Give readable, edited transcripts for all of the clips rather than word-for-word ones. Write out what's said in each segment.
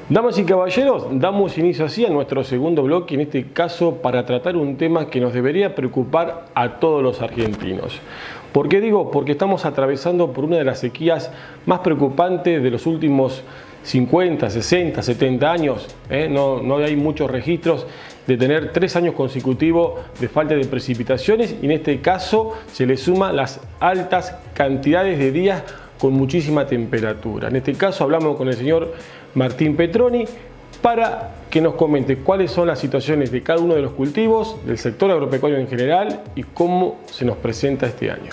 Damas y caballeros, damos inicio así a nuestro segundo bloque, en este caso para tratar un tema que nos debería preocupar a todos los argentinos. ¿Por qué digo? Porque estamos atravesando por una de las sequías más preocupantes de los últimos 50, 60, 70 años. No hay muchos registros de tener 3 años consecutivos de falta de precipitaciones y en este caso se le suma las altas cantidades de días con muchísima temperatura. En este caso hablamos con el señor Martín Petroni para que nos comente cuáles son las situaciones de cada uno de los cultivos, del sector agropecuario en general y cómo se nos presenta este año.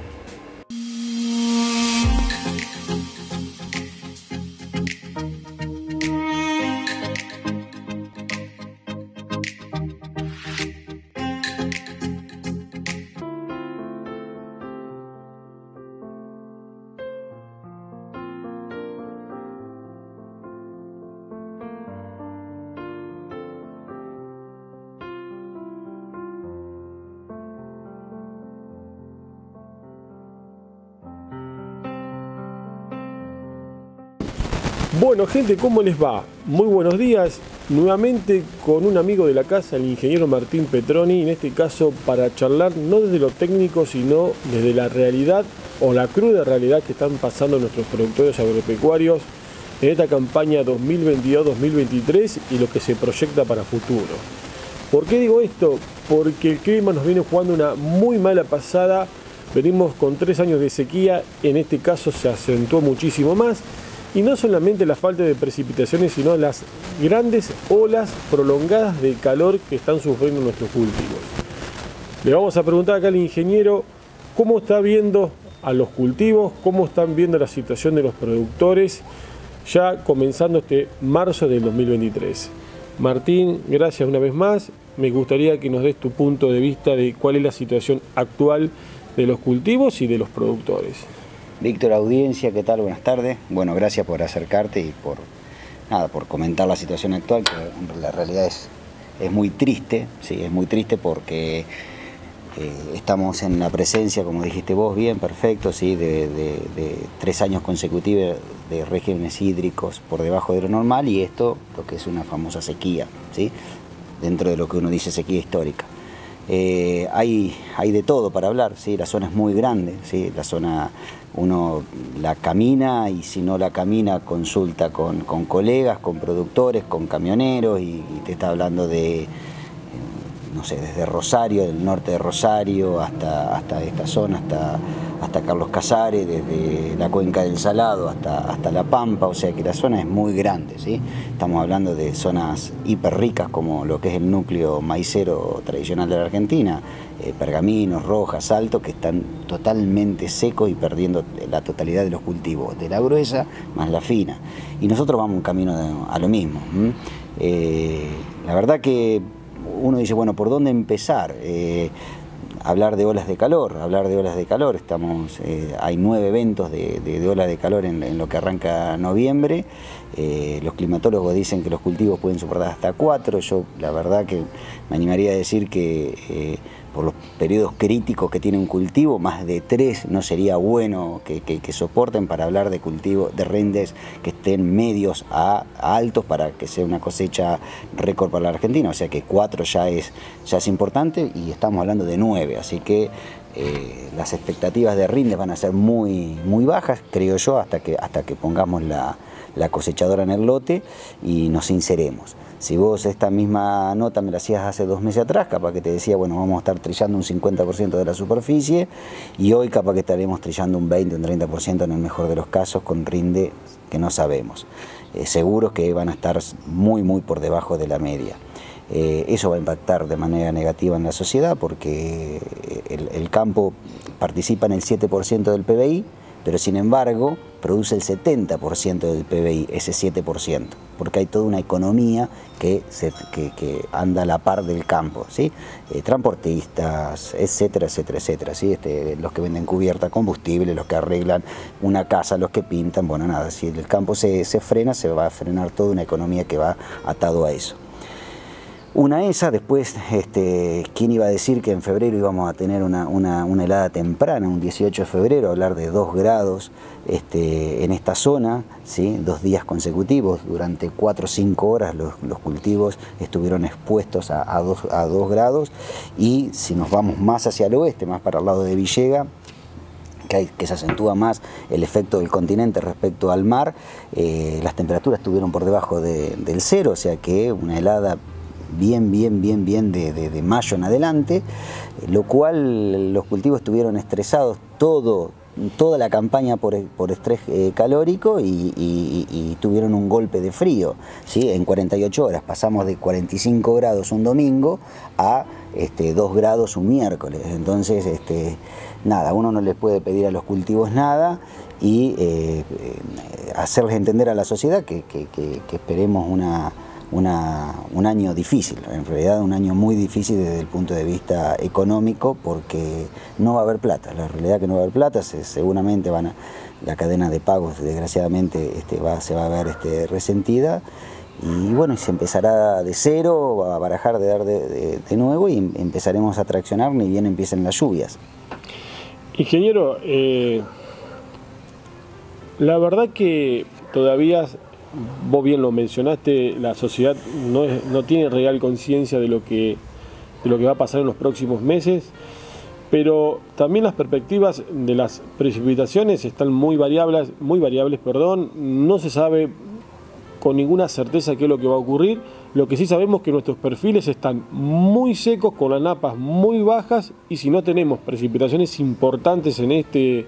Bueno gente, ¿cómo les va? Muy buenos días, nuevamente con un amigo de la casa, el ingeniero Martín Petroni, en este caso para charlar no desde lo técnico, sino desde la realidad o la cruda realidad que están pasando nuestros productores agropecuarios en esta campaña 2022-2023 y lo que se proyecta para futuro. ¿Por qué digo esto? Porque el clima nos viene jugando una muy mala pasada, venimos con 3 años de sequía, en este caso se acentuó muchísimo más. Y no solamente la falta de precipitaciones, sino las grandes olas prolongadas de calor que están sufriendo nuestros cultivos. Le vamos a preguntar acá al ingeniero cómo está viendo a los cultivos, cómo están viendo la situación de los productores, ya comenzando este marzo del 2023. Martín, gracias una vez más. Me gustaría que nos des tu punto de vista de cuál es la situación actual de los cultivos y de los productores. Víctor, audiencia, ¿qué tal? Buenas tardes. Bueno, gracias por acercarte y por comentar la situación actual, que la realidad es muy triste, sí, es muy triste porque estamos en la presencia, como dijiste vos bien, perfecto, sí, de 3 años consecutivos de regímenes hídricos por debajo de lo normal y esto, lo que es una famosa sequía, ¿sí? Dentro de lo que uno dice sequía histórica. Hay de todo para hablar, ¿sí? La zona es muy grande, ¿sí? La zona uno la camina y si no la camina consulta con colegas, con productores, con camioneros y te está hablando de, no sé, desde Rosario, del norte de Rosario hasta esta zona, hasta Carlos Casares, desde la cuenca del Salado hasta La Pampa, o sea que la zona es muy grande, ¿sí? Estamos hablando de zonas hiper ricas como lo que es el núcleo maicero tradicional de la Argentina, Pergaminos, Rojas, Salto, que están totalmente secos y perdiendo la totalidad de los cultivos, de la gruesa más la fina. Y nosotros vamos un camino a lo mismo. La verdad que uno dice, bueno, ¿por dónde empezar? Hablar de olas de calor, estamos, hay 9 eventos de olas de calor en lo que arranca noviembre, los climatólogos dicen que los cultivos pueden soportar hasta 4, yo la verdad que me animaría a decir que por los periodos críticos que tiene un cultivo, más de 3 no sería bueno que soporten para hablar de cultivos, de rendes que estén medios a altos para que sea una cosecha récord para la Argentina, o sea que 4 ya es importante y estamos hablando de 9, así que las expectativas de rindes van a ser muy bajas, creo yo, hasta que pongamos la cosechadora en el lote y nos sinceremos. Si vos esta misma nota me la hacías hace 2 meses atrás, capaz que te decía, bueno, vamos a estar trillando un 50% de la superficie y hoy capaz que estaremos trillando un 20, un 30% en el mejor de los casos con rinde que no sabemos. Seguros que van a estar muy por debajo de la media. Eso va a impactar de manera negativa en la sociedad porque el campo participa en el 7% del PBI, pero sin embargo produce el 70% del PBI, ese 7%, porque hay toda una economía que anda a la par del campo, ¿sí? Transportistas, etcétera, ¿sí? Los que venden cubierta, combustible, los que arreglan una casa, los que pintan, bueno, nada, si el campo se frena, se va a frenar toda una economía que va atado a eso. Una esa, después, ¿quién iba a decir que en febrero íbamos a tener una helada temprana, un 18 de febrero, hablar de 2 grados en esta zona, ¿sí? 2 días consecutivos, durante 4 o 5 horas los cultivos estuvieron expuestos a 2 grados, y si nos vamos más hacia el oeste, más para el lado de Villega, que se acentúa más el efecto del continente respecto al mar, las temperaturas estuvieron por debajo del cero, o sea que una helada bien de mayo en adelante, lo cual los cultivos estuvieron estresados toda la campaña por estrés calórico, y tuvieron un golpe de frío, ¿sí? En 48 horas pasamos de 45 grados un domingo a 2 grados un miércoles. Entonces, nada, uno no les puede pedir a los cultivos nada, y hacerles entender a la sociedad que esperemos un año difícil, en realidad un año muy difícil desde el punto de vista económico, porque no va a haber plata. La realidad es que no va a haber plata, seguramente la cadena de pagos desgraciadamente se va a ver resentida, y bueno, se empezará de cero, va a barajar de nuevo, y empezaremos a traccionar ni bien empiecen las lluvias. Ingeniero, la verdad que todavía, vos bien lo mencionaste, la sociedad no tiene real conciencia de lo que va a pasar en los próximos meses, pero también las perspectivas de las precipitaciones están muy variables, no se sabe con ninguna certeza qué es lo que va a ocurrir. Lo que sí sabemos es que nuestros perfiles están muy secos, con las napas muy bajas, y si no tenemos precipitaciones importantes en este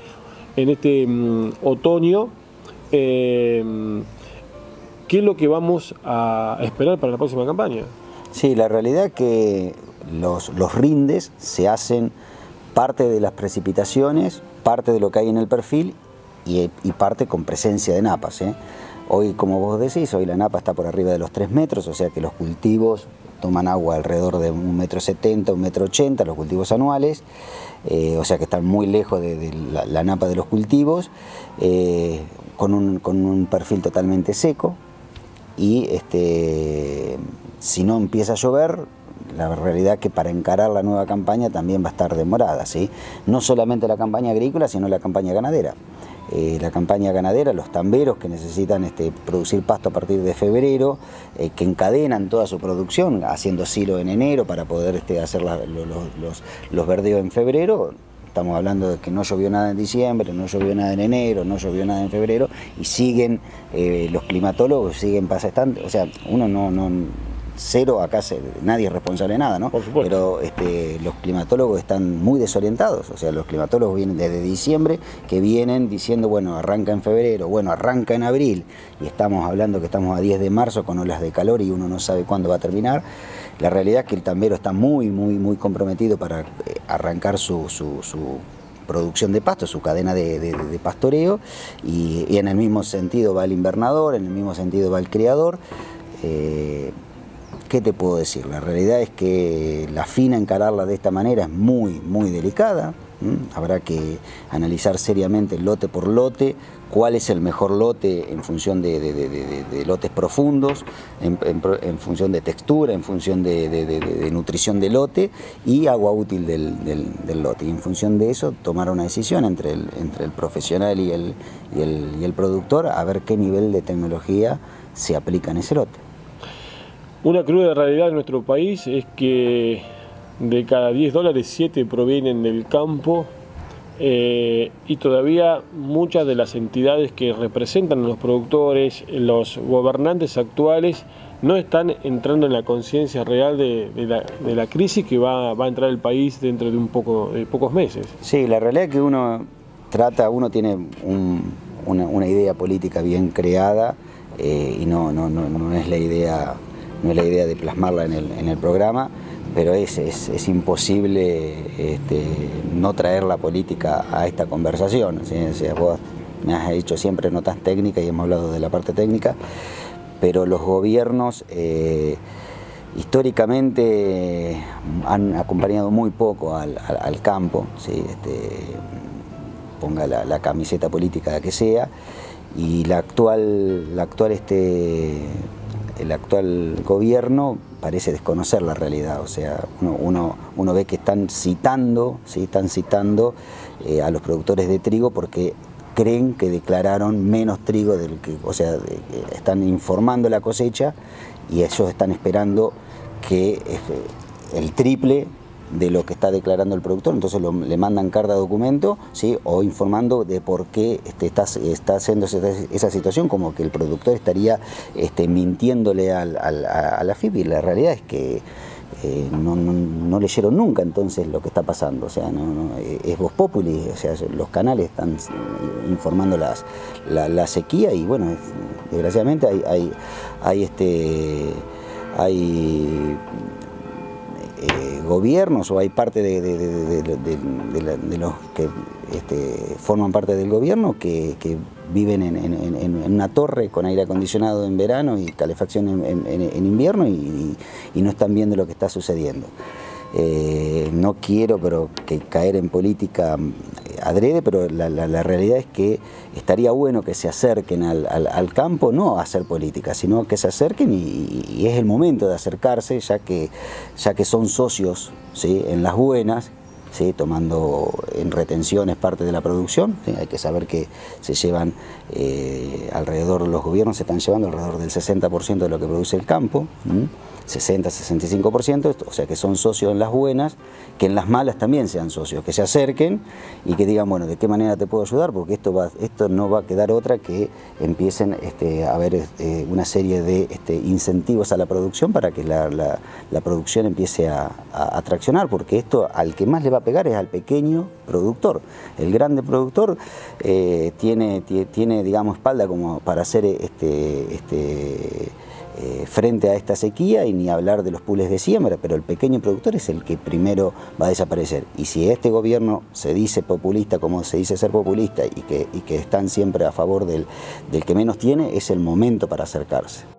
otoño, ¿qué es lo que vamos a esperar para la próxima campaña? Sí, la realidad es que los rindes se hacen parte de las precipitaciones, parte de lo que hay en el perfil, y parte con presencia de napas, ¿eh? Hoy, como vos decís, hoy la napa está por arriba de los 3 metros, o sea que los cultivos toman agua alrededor de 1,70 m, 1,80 m, los cultivos anuales, o sea que están muy lejos de la napa de los cultivos, con un perfil totalmente seco, y si no empieza a llover, la realidad es que para encarar la nueva campaña también va a estar demorada, ¿sí? No solamente la campaña agrícola, sino la campaña ganadera. La campaña ganadera, los tamberos que necesitan producir pasto a partir de febrero, que encadenan toda su producción haciendo silo en enero para poder hacer los verdeos en febrero. Estamos hablando de que no llovió nada en diciembre, no llovió nada en enero, no llovió nada en febrero, y siguen los climatólogos, siguen pasando, o sea, uno cero, acá nadie es responsable de nada, ¿no? Por supuesto. Pero los climatólogos están muy desorientados, o sea, los climatólogos vienen desde diciembre, que vienen diciendo, bueno, arranca en febrero, bueno, arranca en abril, y estamos hablando que estamos a 10 de marzo con olas de calor y uno no sabe cuándo va a terminar. La realidad es que el tambero está muy comprometido para arrancar su producción de pasto, su cadena de pastoreo, y en el mismo sentido va el invernador, en el mismo sentido va el criador. ¿Qué te puedo decir? La realidad es que la fina encararla de esta manera es muy delicada. Habrá que analizar seriamente lote por lote cuál es el mejor lote en función de lotes profundos, en función de textura, en función de nutrición del lote y agua útil del lote. Y en función de eso tomar una decisión entre el profesional y el productor, a ver qué nivel de tecnología se aplica en ese lote. Una cruda realidad en nuestro país es que de cada 10 dólares 7 provienen del campo, y todavía muchas de las entidades que representan a los productores, los gobernantes actuales, no están entrando en la conciencia real de la crisis que va a entrar el país dentro de pocos meses. Sí, la realidad es que uno tiene una idea política bien creada, y no es la idea. No es la idea de plasmarla en el programa, pero es imposible no traer la política a esta conversación, ¿sí? O sea, vos me has hecho siempre notas técnicas y hemos hablado de la parte técnica, pero los gobiernos históricamente han acompañado muy poco al campo, ¿sí? Ponga la camiseta política que sea, y la actual el actual gobierno parece desconocer la realidad. O sea, uno ve que están citando, ¿sí? Están citando a los productores de trigo porque creen que declararon menos trigo del que, o sea, están informando la cosecha y ellos están esperando que el triple de lo que está declarando el productor, entonces le mandan carta de documento, ¿sí? O informando de por qué está haciendo esa situación, como que el productor estaría mintiéndole a la FIP, y la realidad es que no leyeron nunca entonces lo que está pasando. O sea, es Voz Populi, o sea, los canales están informando la sequía, y bueno, desgraciadamente hay gobiernos, o hay parte de los que forman parte del gobierno que viven en una torre con aire acondicionado en verano y calefacción en invierno, y no están viendo lo que está sucediendo. No quiero caer en política adrede, pero la realidad es que estaría bueno que se acerquen al campo, no a hacer política, sino que se acerquen, y es el momento de acercarse, ya que son socios, ¿sí? En las buenas, ¿sí? Tomando en retenciones parte de la producción, ¿sí? Hay que saber que se llevan los gobiernos se están llevando alrededor del 60% de lo que produce el campo, 60-65%, o sea que son socios en las buenas, que en las malas también sean socios, que se acerquen y que digan, bueno, ¿de qué manera te puedo ayudar? Porque esto no va a quedar otra que empiecen a haber una serie de incentivos a la producción para que la producción empiece a traccionar, porque esto al que más le va a pegar es al pequeño productor. El grande productor tiene, digamos, espalda como para hacer frente a esta sequía, y ni hablar de los pools de siembra, pero el pequeño productor es el que primero va a desaparecer. Y si este gobierno se dice populista, como se dice ser populista, y que están siempre a favor del que menos tiene, es el momento para acercarse.